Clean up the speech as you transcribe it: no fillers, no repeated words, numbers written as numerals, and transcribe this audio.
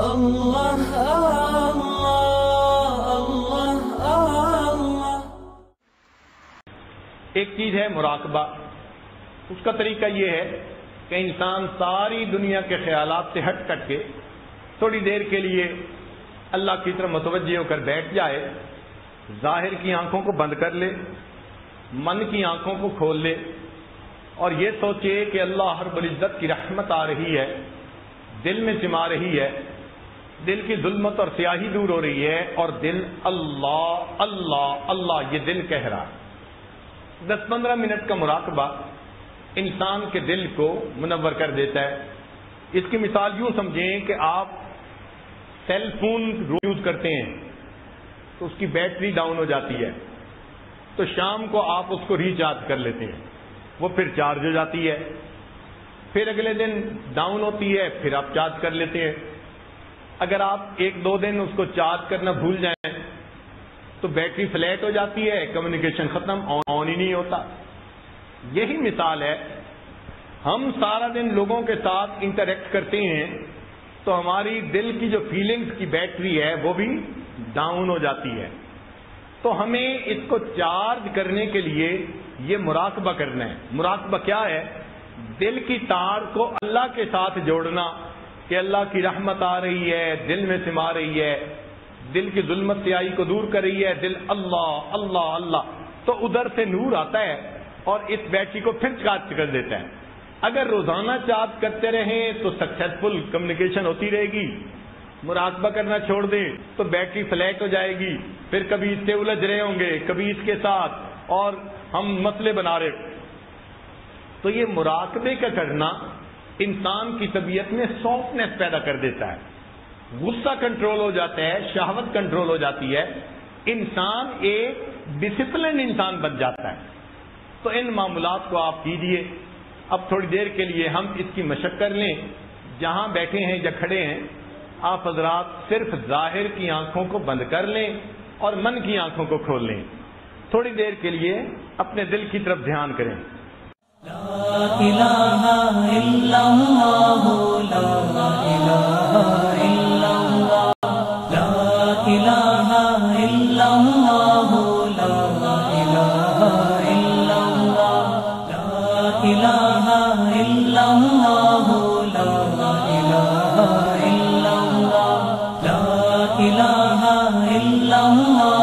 اللہ اللہ اللہ۔ ایک چیز ہے مراقبہ، اس کا طریقہ یہ ہے کہ انسان ساری دنیا کے خیالات سے ہٹ کر کے تھوڑی دیر کے لیے اللہ کی طرف متوجہ ہو کر بیٹھ جائے، ظاہر کی آنکھوں کو بند کر لے، من کی آنکھوں کو کھول لے اور یہ سوچے کہ اللہ رب العزت کی رحمت آ رہی ہے، دل میں سما رہی ہے، دل کی ظلمت اور سیاہی دور ہو رہی ہے اور دل اللہ اللہ اللہ یہ دل کہہ رہا ہے۔ 10-15 منٹ کا مراقبہ انسان کے دل کو منور کر دیتا ہے۔ اس کی مثال یوں سمجھیں کہ آپ سیل فون یوز کرتے ہیں تو اس کی بیٹری ڈاؤن ہو جاتی ہے، تو شام کو آپ اس کو ریچارج کر لیتے ہیں، وہ پھر چارج ہو جاتی ہے، پھر اگلے دن ڈاؤن ہوتی ہے، پھر آپ چارج کر لیتے ہیں۔ اگر آپ 1-2 دن اس کو چارج کرنا بھول جائیں تو بیٹری فلیٹ ہو جاتی ہے، کمیونیکیشن ختم، آن ہی نہیں ہوتا۔ یہی مثال ہے، ہم سارا دن لوگوں کے ساتھ انٹریکٹ کرتے ہیں تو ہماری دل کی جو فیلنگز کی بیٹری ہے وہ بھی ڈاؤن ہو جاتی ہے۔ تو ہمیں اس کو چارج کرنے کے لیے یہ مراقبہ کرنا ہے۔ مراقبہ کیا ہے؟ دل کی تار کو اللہ کے ساتھ جوڑنا کہ اللہ کی رحمت آ رہی ہے، دل میں سما رہی ہے، دل کی ظلمت سیاہی کو دور کر رہی ہے، دل اللہ اللہ اللہ، تو ادھر سے نور آتا ہے اور اس بیٹری کو پھر چارج کر دیتا ہے۔ اگر روزانہ چارج کرتے رہیں تو سکسیسفل کمیونیکیشن ہوتی رہے گی، مراقبہ کرنا چھوڑ دیں تو بیٹری فلیٹ ہو جائے گی، پھر کبھی اس سے الجھ رہے ہوں گے، کبھی اس کے ساتھ، اور ہم مسئلے بنا رہے۔ تو یہ مراقبے کا کرنا انسان کی طبیعت میں سافٹنس پیدا کر دیتا ہے، غصہ کنٹرول ہو جاتا ہے، شہوت کنٹرول ہو جاتی ہے، انسان ایک ڈسپلن انسان بن جاتا ہے۔ تو ان معاملات کو آپ کیجئے۔ اب تھوڑی دیر کے لیے ہم اس کی مشق کر لیں، جہاں بیٹھے ہیں یا کھڑے ہیں آپ حضرات صرف ظاہر کی آنکھوں کو بند کر لیں اور من کی آنکھوں کو کھول لیں، تھوڑی دیر کے لیے اپنے دل کی طرف دھیان کریں۔ لا الہ الا اللہ، لا الہ الا اللہ، لا الہ الا اللہ، لا الہ الا اللہ، لا الہ الا اللہ، لا الہ الا اللہ، لا الہ الا اللہ۔